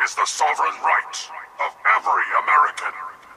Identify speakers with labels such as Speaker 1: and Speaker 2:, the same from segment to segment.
Speaker 1: is the sovereign right of every American.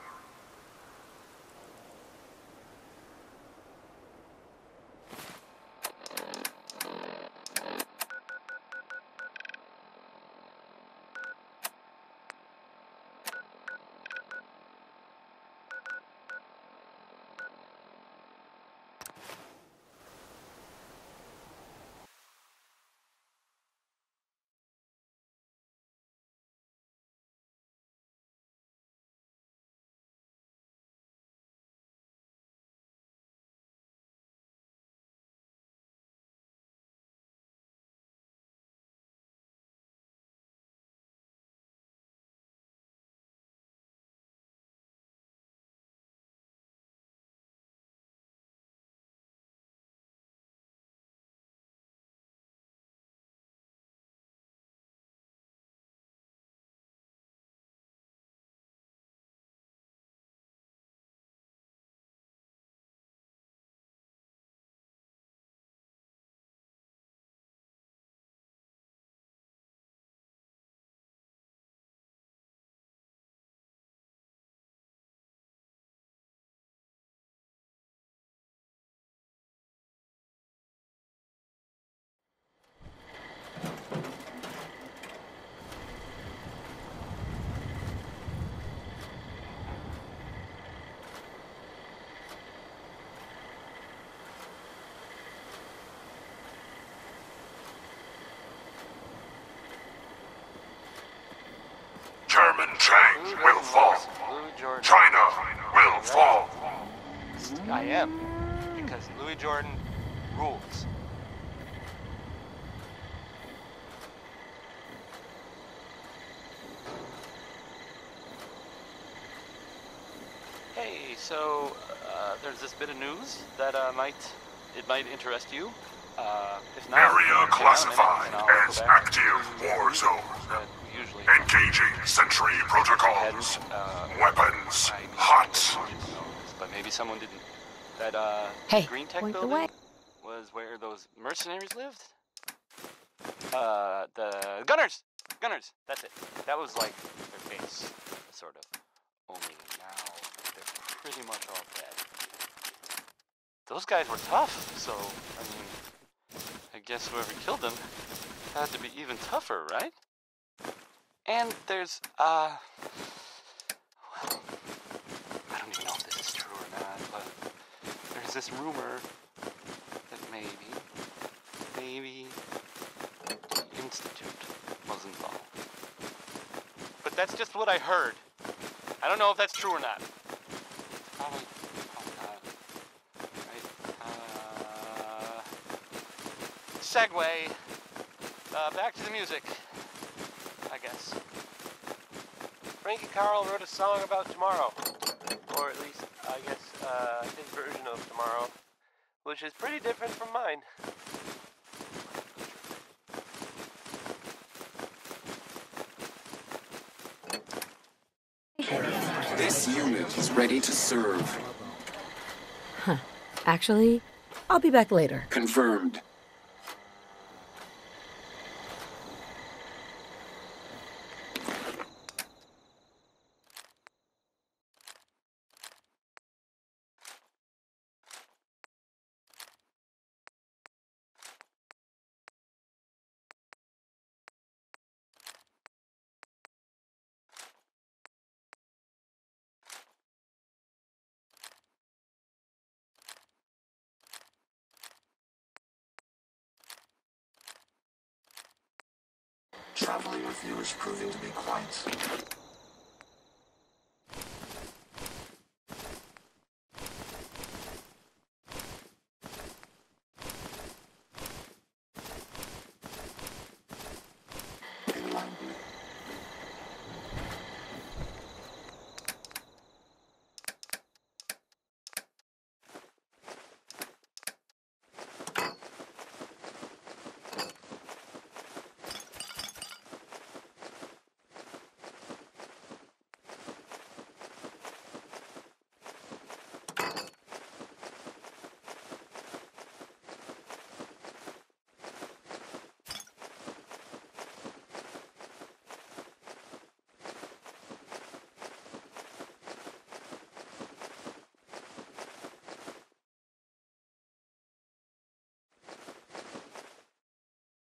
Speaker 1: Chairman Chang will fall. China will fall.
Speaker 2: I am, because Louis Jordan rules. Hey, so there's this bit of news that might interest you. If not,
Speaker 1: Area classified as active war zone. Engaging sentry protocols. Weapons hot.
Speaker 2: But maybe someone didn't. That
Speaker 3: Hey,
Speaker 2: green tech
Speaker 3: point the
Speaker 2: building
Speaker 3: way.
Speaker 2: was where those mercenaries lived. The gunners. That's it. That was like their base, sort of. Only now they're pretty much all dead. Those guys were tough, so I mean, I guess whoever killed them had to be even tougher, right? And there's, well, I don't even know if this is true or not, but there's this rumor that maybe the Institute was involved. But that's just what I heard. I don't know if that's true or not. Probably not. Right? Segue. Back to the music, I guess.
Speaker 4: Frankie Carl wrote a song about tomorrow. Or at least, I guess, his version of tomorrow. Which is pretty different from mine.
Speaker 5: This unit is ready to serve.
Speaker 3: Huh. Actually, I'll be back later.
Speaker 5: Confirmed. Traveling with you is proving to be quite